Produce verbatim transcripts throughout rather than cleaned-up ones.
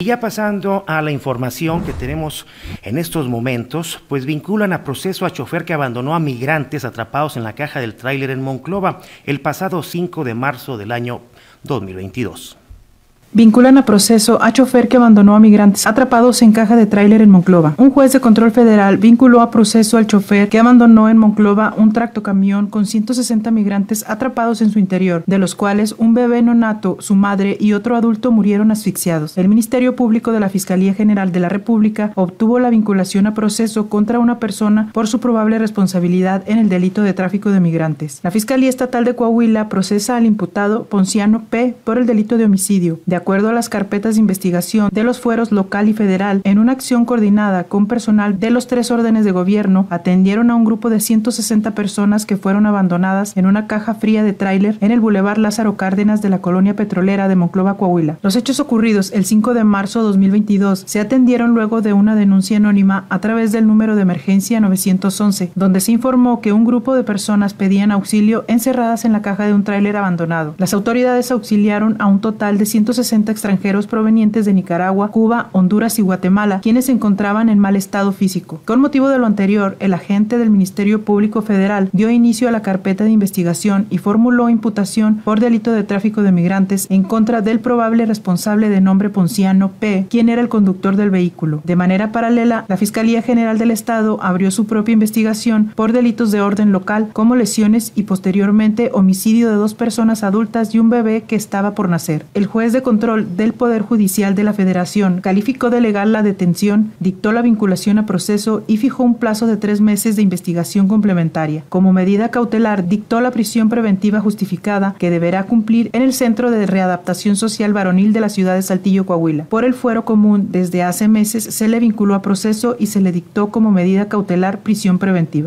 Y ya pasando a la información que tenemos en estos momentos, pues vinculan a proceso a chofer que abandonó a migrantes atrapados en la caja del tráiler en Monclova el pasado cinco de marzo del año dos mil veintidós. Vinculan a proceso a chofer que abandonó a migrantes atrapados en caja de tráiler en Monclova. Un juez de control federal vinculó a proceso al chofer que abandonó en Monclova un tractocamión con ciento sesenta migrantes atrapados en su interior, de los cuales un bebé neonato, su madre y otro adulto murieron asfixiados. El Ministerio Público de la Fiscalía General de la República obtuvo la vinculación a proceso contra una persona por su probable responsabilidad en el delito de tráfico de migrantes. La Fiscalía Estatal de Coahuila procesa al imputado Ponciano P. por el delito de homicidio. De acuerdo a las carpetas de investigación de los fueros local y federal, en una acción coordinada con personal de los tres órdenes de gobierno, atendieron a un grupo de ciento sesenta personas que fueron abandonadas en una caja fría de tráiler en el Boulevard Lázaro Cárdenas de la colonia petrolera de Monclova, Coahuila. Los hechos ocurridos el cinco de marzo de dos mil veintidós se atendieron luego de una denuncia anónima a través del número de emergencia novecientos once, donde se informó que un grupo de personas pedían auxilio encerradas en la caja de un tráiler abandonado. Las autoridades auxiliaron a un total de ciento sesenta extranjeros provenientes de Nicaragua, Cuba, Honduras y Guatemala, quienes se encontraban en mal estado físico. Con motivo de lo anterior, el agente del Ministerio Público Federal dio inicio a la carpeta de investigación y formuló imputación por delito de tráfico de migrantes en contra del probable responsable de nombre Ponciano P., quien era el conductor del vehículo. De manera paralela, la Fiscalía General del Estado abrió su propia investigación por delitos de orden local, como lesiones y posteriormente homicidio de dos personas adultas y un bebé que estaba por nacer. El juez de control del Poder Judicial de la Federación calificó de legal la detención, dictó la vinculación a proceso y fijó un plazo de tres meses de investigación complementaria. Como medida cautelar, dictó la prisión preventiva justificada que deberá cumplir en el Centro de Readaptación Social Varonil de la ciudad de Saltillo, Coahuila. Por el fuero común, desde hace meses se le vinculó a proceso y se le dictó como medida cautelar prisión preventiva.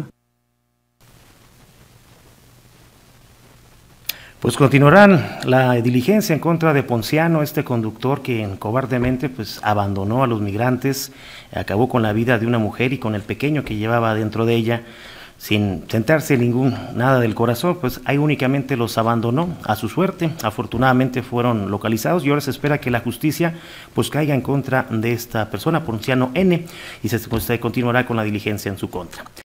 Pues continuarán la diligencia en contra de Ponciano, este conductor que cobardemente pues abandonó a los migrantes, acabó con la vida de una mujer y con el pequeño que llevaba dentro de ella, sin sentarse ningún nada del corazón, pues ahí únicamente los abandonó a su suerte. Afortunadamente fueron localizados y ahora se espera que la justicia pues caiga en contra de esta persona, Ponciano N, y se pues, continuará con la diligencia en su contra.